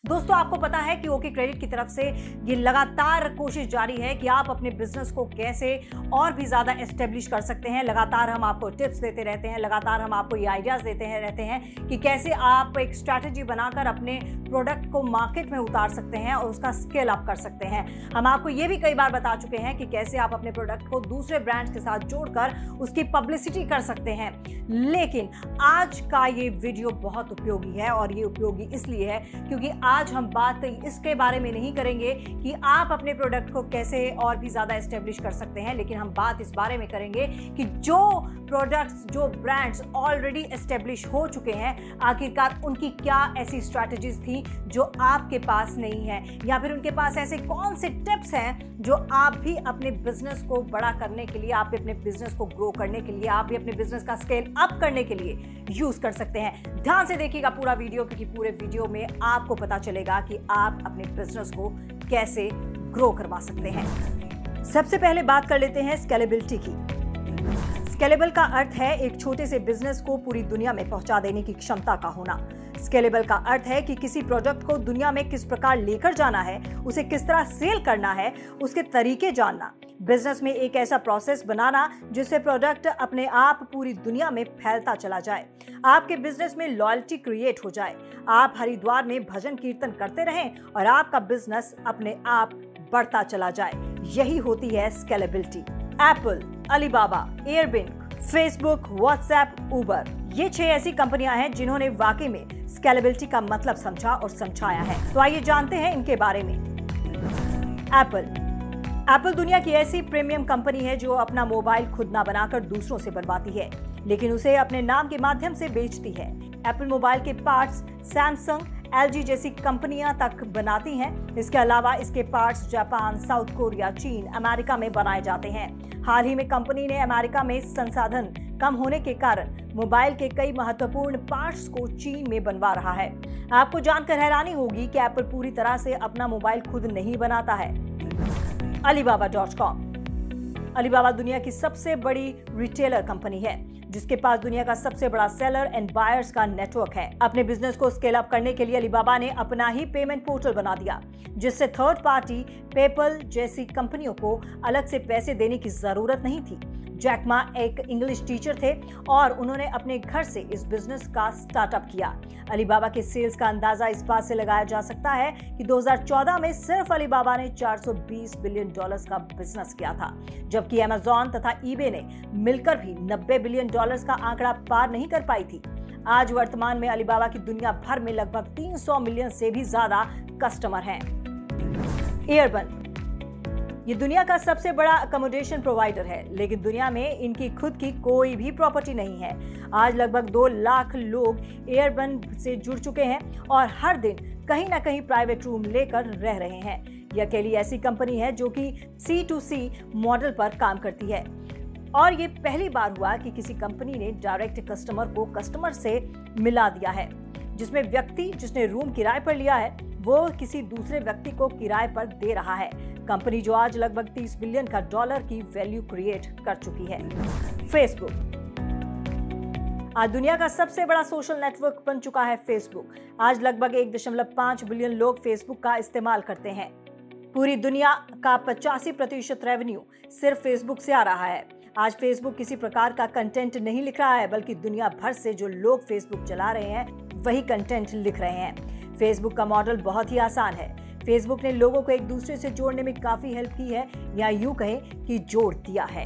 दोस्तों, आपको पता है कि ओके क्रेडिट की तरफ से ये लगातार कोशिश जारी है कि आप अपने बिजनेस को कैसे और भी ज़्यादा एस्टेब्लिश कर सकते हैं। लगातार हम आपको टिप्स देते रहते हैं, लगातार हम आपको ये आइडियाज़ देते रहते हैं कि कैसे आप एक स्ट्रैटेजी बनाकर अपने प्रोडक्ट को मार्केट में उतार सकते हैं और उसका स्केल अप कर सकते हैं। हम आपको ये भी कई बार बता चुके हैं कि कैसे आप अपने प्रोडक्ट को दूसरे ब्रांड्स के साथ जोड़कर उसकी पब्लिसिटी कर सकते हैं। लेकिन आज का ये वीडियो बहुत उपयोगी है, और ये उपयोगी इसलिए है क्योंकि आज हम बात इसके बारे में नहीं करेंगे कि आप अपने प्रोडक्ट को कैसे और भी ज़्यादा एस्टेब्लिश कर सकते हैं, लेकिन हम बात इस बारे में करेंगे कि जो प्रोडक्ट्स, जो ब्रांड्स ऑलरेडी एस्टेब्लिश हो चुके हैं, आखिरकार उनकी क्या ऐसी स्ट्रैटेजीज थी जो आपके पास नहीं है, या फिर उनके पास ऐसे कौन से टिप्स हैं जो आप भी अपने बिजनेस को बड़ा करने के लिए, आप भी अपने बिजनेस को ग्रो करने के लिए, आप भी अपने बिजनेस का स्केल अप करने के लिए यूज कर सकते हैं। ध्यान से देखिएगा पूरा वीडियो, क्योंकि पूरे वीडियो में आपको पता चलेगा कि आप अपने बिजनेस को कैसे ग्रो करवा सकते हैं। सबसे पहले बात कर लेते हैं स्केलेबिलिटी की। स्केलेबल का अर्थ है एक छोटे से बिजनेस को पूरी दुनिया में पहुंचा देने की क्षमता का होना। स्केलेबल का अर्थ है कि किसी प्रोडक्ट को दुनिया में किस प्रकार लेकर जाना है, उसे किस तरह सेल करना है, उसके तरीके जानना। बिजनेस में एक ऐसा प्रोसेस बनाना जिससे प्रोडक्ट अपने आप पूरी दुनिया में फैलता चला जाए। आपके बिजनेस में लॉयल्टी क्रिएट हो जाए, आप हरिद्वार में भजन कीर्तन करते रहें और आपका बिजनेस अपने आप बढ़ता चला जाए। यही होती है scalability. Apple, Alibaba, Airbnb, Facebook, WhatsApp, Uber, ये 6 ऐसी कंपनियां हैं जिन्होंने वाकई में स्केलेबिलिटी का मतलब समझा और समझाया है। तो आइए जानते हैं इनके बारे में। एप्पल दुनिया की ऐसी प्रीमियम कंपनी है जो अपना मोबाइल खुद ना बनाकर दूसरों से बनवाती है, लेकिन उसे अपने नाम के माध्यम से बेचती है। एप्पल मोबाइल के पार्ट्स सैमसंग, LG जैसी कंपनियां तक बनाती हैं। इसके अलावा इसके पार्ट्स जापान, साउथ कोरिया, चीन, अमेरिका में बनाए जाते हैं। हाल ही में कंपनी ने अमेरिका में संसाधन कम होने के कारण मोबाइल के कई महत्वपूर्ण पार्ट्स को चीन में बनवा रहा है। आपको जानकर हैरानी होगी कि एप्पल पूरी तरह से अपना मोबाइल खुद नहीं बनाता है। Alibaba.com। अलीबाबा दुनिया की सबसे बड़ी रिटेलर कंपनी है जिसके पास दुनिया का सबसे बड़ा सेलर एंड बायर्स का नेटवर्क है। अपने बिजनेस को स्केल अप करने के लिए अलीबाबा ने अपना ही पेमेंट पोर्टल बना दिया, जिससे थर्ड पार्टी पेपल जैसी कंपनियों को अलग से पैसे देने की जरूरत नहीं थी। जैक मा एक इंग्लिश टीचर थे और उन्होंने अपने घर से इस बिजनेस का स्टार्टअप किया। अलीबाबा के सेल्स का अंदाजा इस बात से लगाया जा सकता है कि 2014 में सिर्फ अलीबाबा ने $420 बिलियन का बिजनेस किया था, जबकि अमेज़न तथा ईबे ने मिलकर भी $90 बिलियन का आंकड़ा पार नहीं कर पाई थी। आज वर्तमान में अलीबाबा की दुनिया भर में लगभग 300 मिलियन से भी ज्यादा कस्टमर हैं। एयरबन, ये दुनिया का सबसे बड़ा अकोमोडेशन प्रोवाइडर है, लेकिन दुनिया में इनकी खुद की कोई भी प्रॉपर्टी नहीं है। आज लगभग 2 लाख लोग एयरबन से जुड़ चुके हैं और हर दिन कहीं ना कहीं प्राइवेट रूम लेकर रह रहे हैं। यह अकेली ऐसी कंपनी है जो कि C2C मॉडल पर काम करती है, और ये पहली बार हुआ कि किसी कंपनी ने डायरेक्ट कस्टमर को कस्टमर से मिला दिया है, जिसमें व्यक्ति जिसने रूम किराए पर लिया है वो किसी दूसरे व्यक्ति को किराए पर दे रहा है। कंपनी जो आज लगभग $30 बिलियन की वैल्यू क्रिएट कर चुकी है। फेसबुक, आज दुनिया का सबसे बड़ा सोशल नेटवर्क बन चुका है फेसबुक। आज लगभग 1.5 बिलियन लोग फेसबुक का इस्तेमाल करते हैं। पूरी दुनिया का 85% रेवेन्यू सिर्फ फेसबुक से आ रहा है। आज फेसबुक किसी प्रकार का कंटेंट नहीं लिख रहा है, बल्कि दुनिया भर से जो लोग फेसबुक चला रहे हैं वही कंटेंट लिख रहे हैं। फेसबुक का मॉडल बहुत ही आसान है। फेसबुक ने लोगों को एक दूसरे से जोड़ने में काफी हेल्प की है, या यूं कहें कि जोड़ दिया है।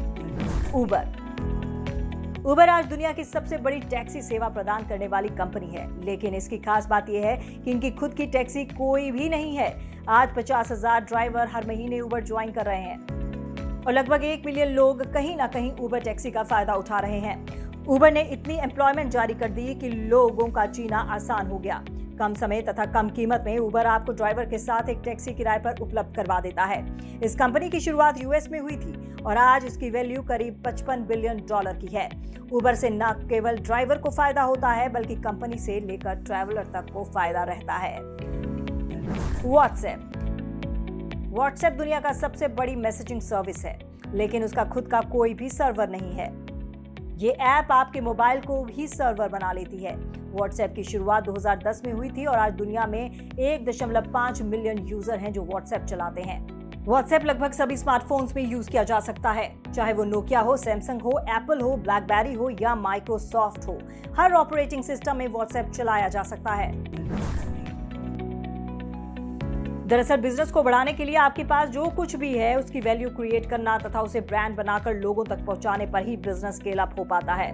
उबर आज दुनिया की सबसे बड़ी टैक्सी सेवा प्रदान करने वाली कंपनी है, लेकिन इसकी खास बात यह है कि इनकी खुद की टैक्सी कोई भी नहीं है। आज 50,000 ड्राइवर हर महीने उबर ज्वाइन कर रहे हैं और लगभग 1 मिलियन लोग कहीं ना कहीं उबर टैक्सी का फायदा उठा रहे हैं। उबर ने इतनी एम्प्लॉयमेंट जारी कर दी कि लोगों का जीना आसान हो गया। कम समय तथा कम कीमत में उबर आपको ड्राइवर के साथ एक टैक्सी किराए पर उपलब्ध करवा देता है। इस कंपनी की शुरुआत यूएस में हुई थी और आज इसकी वैल्यू करीब $55 बिलियन की है। उबर से न केवल ड्राइवर को फायदा होता है, बल्कि कंपनी से लेकर ट्रैवलर तक को फायदा रहता है। व्हाट्सएप दुनिया का सबसे बड़ी मैसेजिंग सर्विस है, लेकिन उसका खुद का कोई भी सर्वर नहीं है। ये ऐप आपके मोबाइल को ही सर्वर बना लेती है। व्हाट्सएप की शुरुआत 2010 में हुई थी और आज दुनिया में 1.5 मिलियन यूजर हैं जो व्हाट्सएप चलाते हैं। व्हाट्सएप लगभग सभी स्मार्टफोन्स में यूज किया जा सकता है, चाहे वो नोकिया हो, सैमसंग हो, एप्पल हो, ब्लैकबेरी हो या माइक्रोसॉफ्ट हो। हर ऑपरेटिंग सिस्टम में व्हाट्सएप चलाया जा सकता है। दरअसल बिजनेस को बढ़ाने के लिए आपके पास जो कुछ भी है उसकी वैल्यू क्रिएट करना तथा उसे ब्रांड बनाकर लोगों तक पहुंचाने पर ही बिजनेस स्केल अप हो पाता है।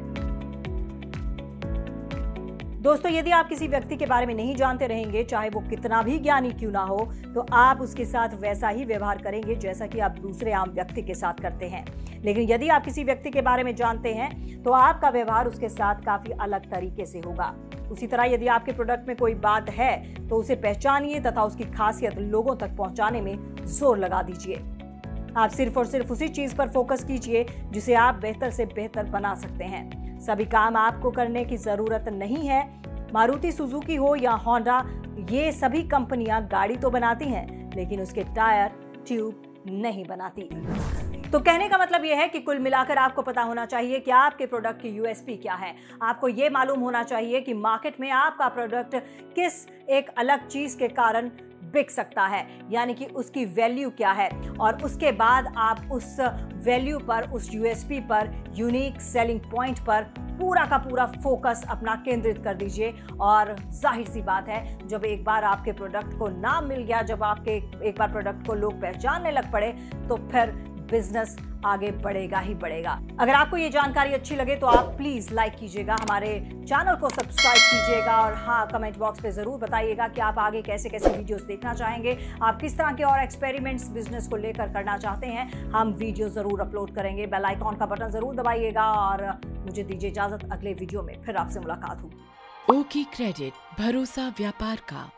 दोस्तों, यदि आप किसी व्यक्ति के बारे में नहीं जानते रहेंगे, चाहे वो कितना भी ज्ञानी क्यों ना हो, तो आप उसके साथ वैसा ही व्यवहार करेंगे जैसा कि आप दूसरे आम व्यक्ति के साथ करते हैं। लेकिन यदि आप किसी व्यक्ति के बारे में जानते हैं तो आपका व्यवहार उसके साथ काफी अलग तरीके से होगा। उसी तरह यदि आपके प्रोडक्ट में कोई बात है तो उसे पहचानिए तथा उसकी खासियत लोगों तक पहुंचाने में जोर लगा दीजिए। आप सिर्फ और सिर्फ उसी चीज पर फोकस कीजिए जिसे आप बेहतर से बेहतर बना सकते हैं। सभी काम आपको करने की जरूरत नहीं है। मारुति सुजुकी हो या होंडा, ये सभी कंपनियां गाड़ी तो बनाती हैं, लेकिन उसके टायर, ट्यूब नहीं बनाती। तो कहने का मतलब यह है कि कुल मिलाकर आपको पता होना चाहिए कि आपके प्रोडक्ट की यूएसपी क्या है। आपको यह मालूम होना चाहिए कि मार्केट में आपका प्रोडक्ट किस एक अलग चीज के कारण बिक सकता है, यानी कि उसकी वैल्यू क्या है, और उसके बाद आप उस वैल्यू पर, उस यूएसपी पर, यूनिक सेलिंग पॉइंट पर पूरा का पूरा फोकस अपना केंद्रित कर दीजिए। और जाहिर सी बात है, जब एक बार आपके प्रोडक्ट को नाम मिल गया, जब आपके एक बार प्रोडक्ट को लोग पहचानने लग पड़े, तो फिर बिजनेस आगे बढ़ेगा ही बढ़ेगा। अगर आपको ये जानकारी अच्छी लगे तो आप प्लीज लाइक कीजिएगा, हमारे चैनल को सब्सक्राइब कीजिएगा और हाँ, कमेंट बॉक्स पे जरूर बताइएगा कि आप आगे कैसे कैसे वीडियोस देखना चाहेंगे, आप किस तरह के और एक्सपेरिमेंट्स बिजनेस को लेकर करना चाहते हैं। हम वीडियो जरूर अपलोड करेंगे। बेल आइकॉन का बटन जरूर दबाइएगा और मुझे दीजिए इजाजत। अगले वीडियो में फिर आपसे मुलाकात होगी। ओकी क्रेडिट, भरोसा व्यापार का।